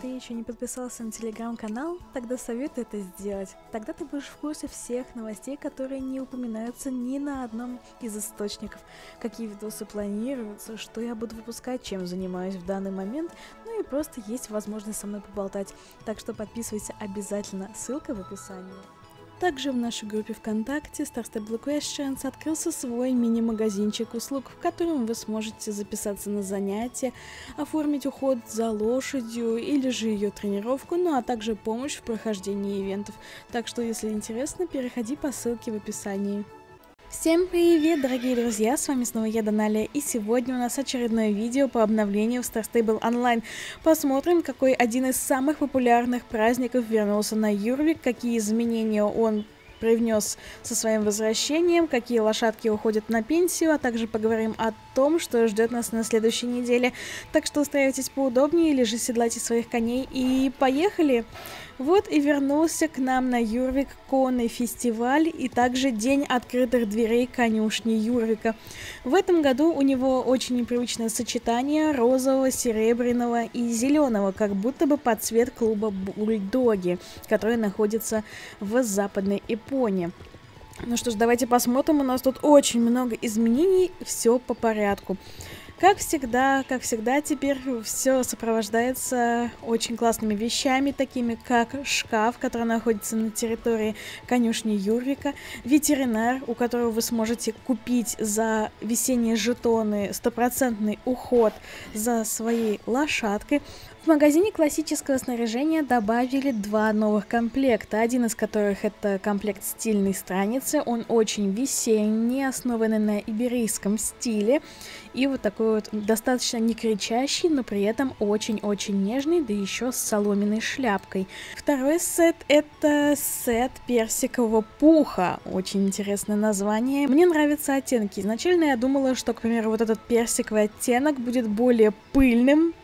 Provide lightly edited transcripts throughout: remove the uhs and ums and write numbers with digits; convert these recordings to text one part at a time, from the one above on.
ты еще не подписался на телеграм-канал, тогда советую это сделать. Тогда ты будешь в курсе всех новостей, которые не упоминаются ни на одном из источников. Какие видосы планируются, что я буду выпускать, чем занимаюсь в данный момент, ну и просто есть возможность со мной поболтать. Так что подписывайся обязательно, ссылка в описании. Также в нашей группе ВКонтакте Star Stable Questions открылся свой мини-магазинчик услуг, в котором вы сможете записаться на занятия, оформить уход за лошадью или же ее тренировку, ну а также помощь в прохождении ивентов. Так что, если интересно, переходи по ссылке в описании. Всем привет, дорогие друзья, с вами снова я, Даналия, и сегодня у нас очередное видео по обновлению в Star Stable Online. Посмотрим, какой один из самых популярных праздников вернулся на Юрвик, какие изменения он привнес со своим возвращением, какие лошадки уходят на пенсию, а также поговорим о том, что ждет нас на следующей неделе. Так что устраивайтесь поудобнее или же седлайте своих коней и поехали! Вот и вернулся к нам на Юрвик конный фестиваль и также день открытых дверей конюшни Юрвика. В этом году у него очень непривычное сочетание розового, серебряного и зеленого, как будто бы под цвет клуба Бульдоги, который находится в Западной Японии. Ну что ж, давайте посмотрим, у нас тут очень много изменений, все по порядку. Как всегда, теперь все сопровождается очень классными вещами, такими как шкаф, который находится на территории конюшни Юрвика, ветеринар, у которого вы сможете купить за весенние жетоны стопроцентный уход за своей лошадкой. В магазине классического снаряжения добавили два новых комплекта, один из которых это комплект стильной страницы, он очень весенний, основанный на иберийском стиле, и вот такой вот достаточно не кричащий, но при этом очень-очень нежный, да еще с соломенной шляпкой. Второй сет это сет персикового пуха, очень интересное название, мне нравятся оттенки. Изначально я думала, что, к примеру, вот этот персиковый оттенок будет более пыльным,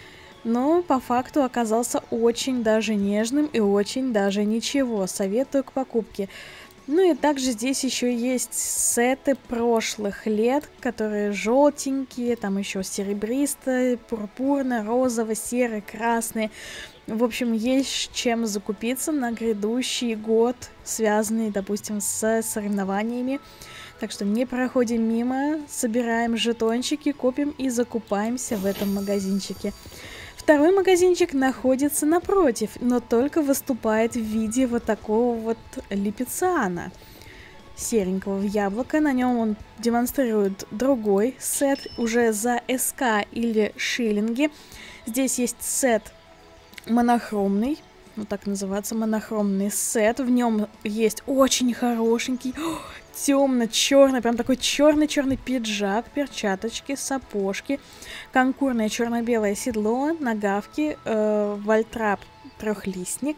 но по факту оказался очень даже нежным и очень даже ничего, советую к покупке. Ну и также здесь еще есть сеты прошлых лет, которые желтенькие, там еще серебристые, пурпурно, розово, серый, красный. В общем, есть чем закупиться на грядущий год, связанный, допустим, с соревнованиями. Так что не проходим мимо, собираем жетончики, копим и закупаемся в этом магазинчике. Второй магазинчик находится напротив, но только выступает в виде вот такого вот липициана серенького в яблоко. На нем он демонстрирует другой сет уже за СК или шиллинги. Здесь есть сет монохромный, вот так называется, монохромный сет. В нем есть очень хорошенький, темно-черный, прям такой черный-черный пиджак, перчаточки, сапожки, конкурное черно-белое седло, нагавки, вальтрап трехлистник,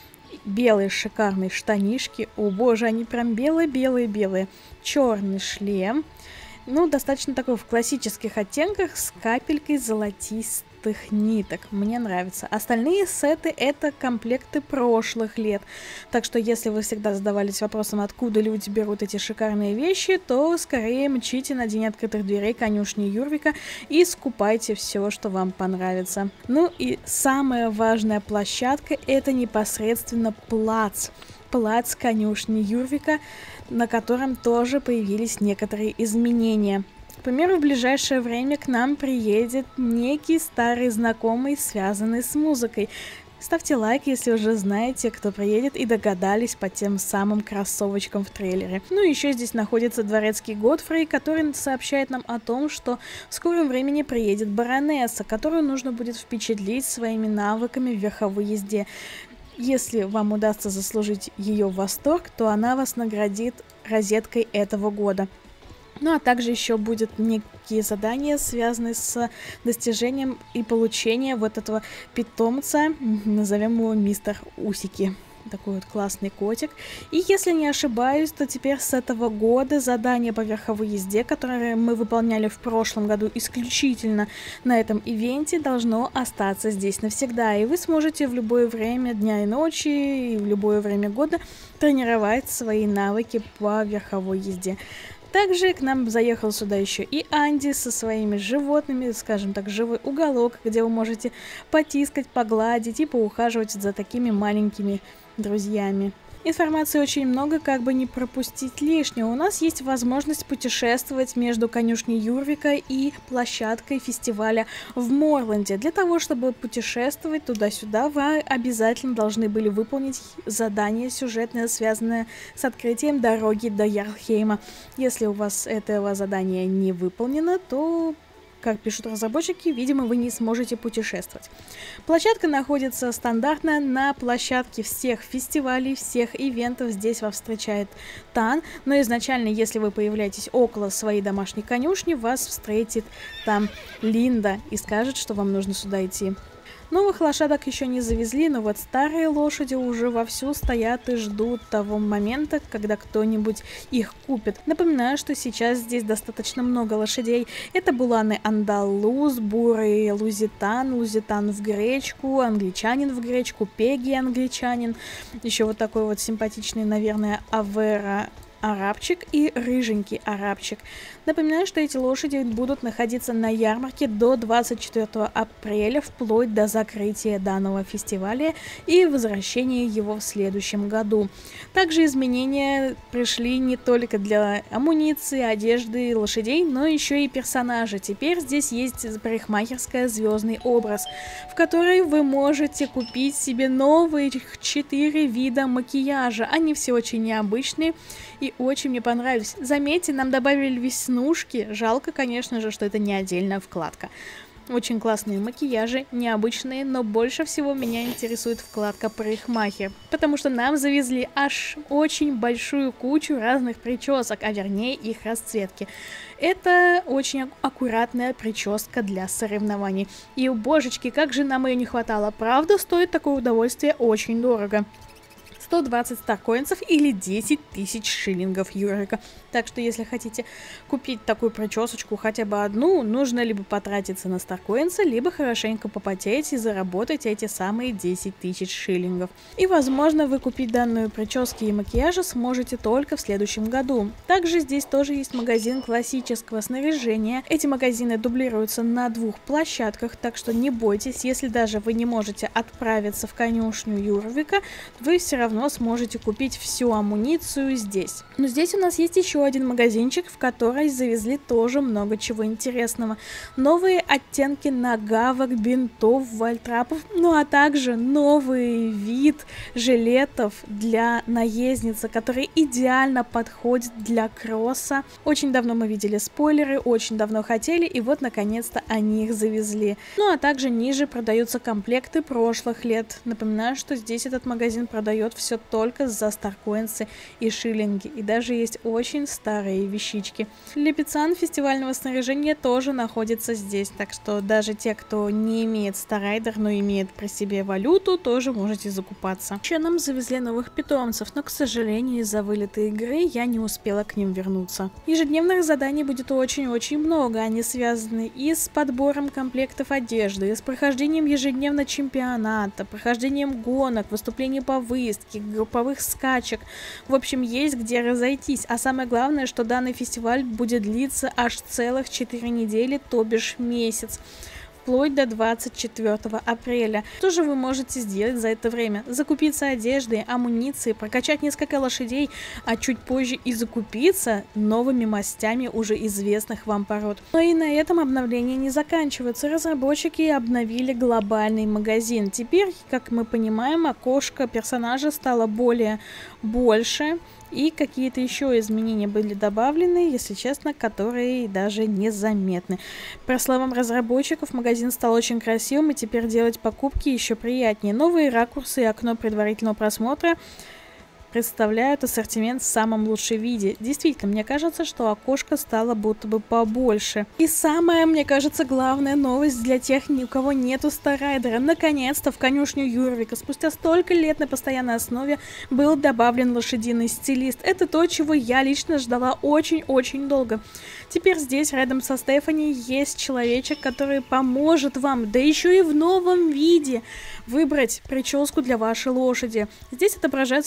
белые шикарные штанишки, о боже, они прям белые-белые-белые, черный шлем, ну, достаточно такой в классических оттенках с капелькой золотистых ниток. Мне нравится. Остальные сеты это комплекты прошлых лет. Так что если вы всегда задавались вопросом, откуда люди берут эти шикарные вещи, то скорее мчите на день открытых дверей конюшни Юрвика и скупайте все, что вам понравится. Ну и самая важная площадка это непосредственно плац. Плац конюшни Юрвика, на котором тоже появились некоторые изменения. К примеру, в ближайшее время к нам приедет некий старый знакомый, связанный с музыкой. Ставьте лайк, если уже знаете, кто приедет и догадались по тем самым кроссовочкам в трейлере. Ну и еще здесь находится дворецкий Годфрей, который сообщает нам о том, что в скором времени приедет баронесса, которую нужно будет впечатлить своими навыками в верховой езде. Если вам удастся заслужить ее восторг, то она вас наградит розеткой этого года. Ну а также еще будут некие задания, связанные с достижением и получением вот этого питомца, назовем его мистер Усики. Такой вот классный котик. И если не ошибаюсь, то теперь с этого года задание по верховой езде, которое мы выполняли в прошлом году исключительно на этом ивенте, должно остаться здесь навсегда. И вы сможете в любое время дня и ночи, и в любое время года тренировать свои навыки по верховой езде. Также к нам заехал сюда еще и Анди со своими животными, скажем так, живой уголок, где вы можете потискать, погладить и поухаживать за такими маленькими друзьями. Информации очень много, как бы не пропустить лишнего. У нас есть возможность путешествовать между конюшней Юрвика и площадкой фестиваля в Морланде. Для того, чтобы путешествовать туда-сюда, вы обязательно должны были выполнить задание сюжетное, связанное с открытием дороги до Ярлхейма. Если у вас этого задания не выполнено, то, как пишут разработчики, видимо, вы не сможете путешествовать. Площадка находится стандартно на площадке всех фестивалей, всех ивентов. Здесь вас встречает Тан, но изначально, если вы появляетесь около своей домашней конюшни, вас встретит там Линда и скажет, что вам нужно сюда идти. Новых лошадок еще не завезли, но вот старые лошади уже вовсю стоят и ждут того момента, когда кто-нибудь их купит. Напоминаю, что сейчас здесь достаточно много лошадей. Это буланы Андалуз, бурый Лузитан, Лузитан в гречку, англичанин в гречку, Пеги англичанин, еще вот такой вот симпатичный, наверное, Авера арабчик и рыженький арабчик. Напоминаю, что эти лошади будут находиться на ярмарке до 24 апреля, вплоть до закрытия данного фестиваля и возвращения его в следующем году. Также изменения пришли не только для амуниции, одежды, лошадей, но еще и персонажа. Теперь здесь есть парикмахерская «Звездный образ», в которой вы можете купить себе новые 4 вида макияжа. Они все очень необычные и очень мне понравились. Заметьте, нам добавили веснушки. Жалко, конечно же, что это не отдельная вкладка. Очень классные макияжи, необычные, но больше всего меня интересует вкладка парикмахер, потому что нам завезли аж очень большую кучу разных причесок, а вернее их расцветки. Это очень аккуратная прическа для соревнований. И, божечки, как же нам ее не хватало. Правда, стоит такое удовольствие очень дорого. 120 старкоинсов или 10 тысяч шиллингов Юрвика. Так что, если хотите купить такую причесочку, хотя бы одну, нужно либо потратиться на старкоинсы, либо хорошенько попотеть и заработать эти самые 10 тысяч шиллингов. И, возможно, вы купить данную прическу и макияжа сможете только в следующем году. Также здесь тоже есть магазин классического снаряжения. Эти магазины дублируются на 2 площадках, так что не бойтесь, если даже вы не можете отправиться в конюшню Юрвика, вы все равно сможете купить всю амуницию здесь. Но здесь у нас есть еще один магазинчик, в который завезли тоже много чего интересного. Новые оттенки нагавок, бинтов, вальтрапов, ну а также новый вид жилетов для наездницы, который идеально подходит для кросса. Очень давно мы видели спойлеры, очень давно хотели, и вот наконец-то они их завезли. Ну а также ниже продаются комплекты прошлых лет. Напоминаю, что здесь этот магазин продает все только за старкоинсы и шиллинги, и даже есть очень старые вещички. Лепицан фестивального снаряжения тоже находится здесь, так что даже те, кто не имеет Старайдер, но имеет при себе валюту, тоже можете закупаться. Еще нам завезли новых питомцев, но, к сожалению, из-за вылета игры я не успела к ним вернуться. Ежедневных заданий будет очень-очень много, они связаны и с подбором комплектов одежды, и с прохождением ежедневно чемпионата, прохождением гонок, выступлений по выездке, групповых скачек. В общем, есть где разойтись. А самое главное, что данный фестиваль будет длиться аж целых 4 недели, то бишь месяц, вплоть до 24 апреля. Что же вы можете сделать за это время? Закупиться одеждой, амуницией, прокачать несколько лошадей, а чуть позже и закупиться новыми мастями уже известных вам пород. Но и на этом обновления не заканчиваются. Разработчики обновили глобальный магазин. Теперь, как мы понимаем, окошко персонажа стало больше. И какие-то еще изменения были добавлены, если честно, которые даже незаметны. По словам разработчиков, магазин стал очень красивым, и теперь делать покупки еще приятнее. Новые ракурсы и окно предварительного просмотра представляют ассортимент в самом лучшем виде. Действительно, мне кажется, что окошко стало будто бы побольше. И самая, мне кажется, главная новость для тех, у кого нету Старайдера. Наконец-то в конюшню Юрвика спустя столько лет на постоянной основе был добавлен лошадиный стилист. Это то, чего я лично ждала очень-очень долго. Теперь здесь, рядом со Стефани, есть человечек, который поможет вам, да еще и в новом виде, выбрать прическу для вашей лошади. Здесь отображаются все доступные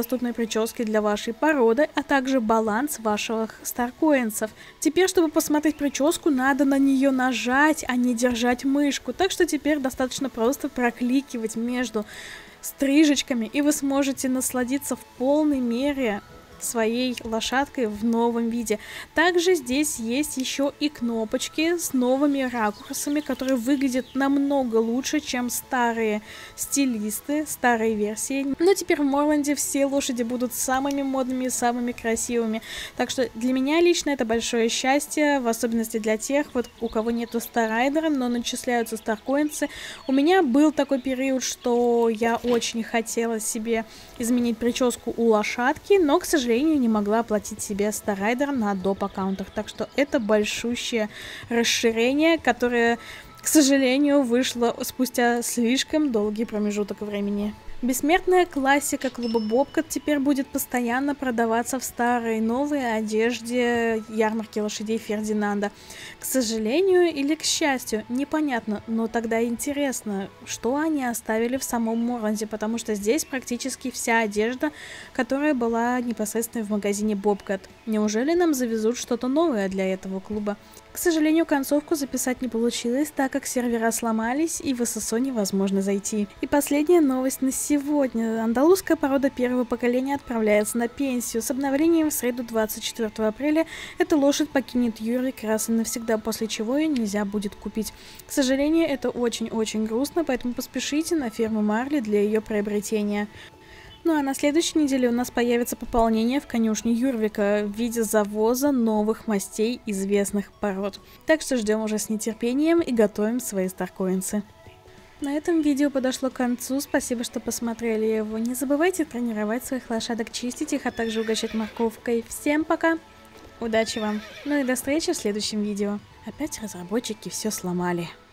доступной прически для вашей породы, а также баланс ваших старкоинсов. Теперь, чтобы посмотреть прическу, надо на нее нажать, а не держать мышку. Так что теперь достаточно просто прокликивать между стрижечками, и вы сможете насладиться в полной мере своей лошадкой в новом виде. Также здесь есть еще и кнопочки с новыми ракурсами, которые выглядят намного лучше, чем старые стилисты, старые версии. Но теперь в Морланде все лошади будут самыми модными, самыми красивыми. Так что для меня лично это большое счастье, в особенности для тех, вот, у кого нету старрайдера, но начисляются старкоинсы. У меня был такой период, что я очень хотела себе изменить прическу у лошадки, но, к сожалению, не могла оплатить себе старрайдер на доп. Аккаунтах. Так что это большущее расширение, которое, к сожалению, вышло спустя слишком долгий промежуток времени. Бессмертная классика клуба Bobcat теперь будет постоянно продаваться в старой и новой одежде ярмарки лошадей Фердинанда. К сожалению или к счастью, непонятно, но тогда интересно, что они оставили в самом Морланде, потому что здесь практически вся одежда, которая была непосредственно в магазине Bobcat. Неужели нам завезут что-то новое для этого клуба? К сожалению, концовку записать не получилось, так как сервера сломались и в ССО невозможно зайти. И последняя новость на сегодня. Андалузская порода первого поколения отправляется на пенсию. С обновлением в среду 24 апреля эта лошадь покинет Юрик раз и навсегда, после чего ее нельзя будет купить. К сожалению, это очень-очень грустно, поэтому поспешите на ферму Марли для ее приобретения. Ну а на следующей неделе у нас появится пополнение в конюшне Юрвика в виде завоза новых мастей известных пород. Так что ждем уже с нетерпением и готовим свои старкоинсы. На этом видео подошло к концу, спасибо, что посмотрели его. Не забывайте тренировать своих лошадок, чистить их, а также угощать морковкой. Всем пока! Удачи вам! Ну и до встречи в следующем видео. Опять разработчики все сломали.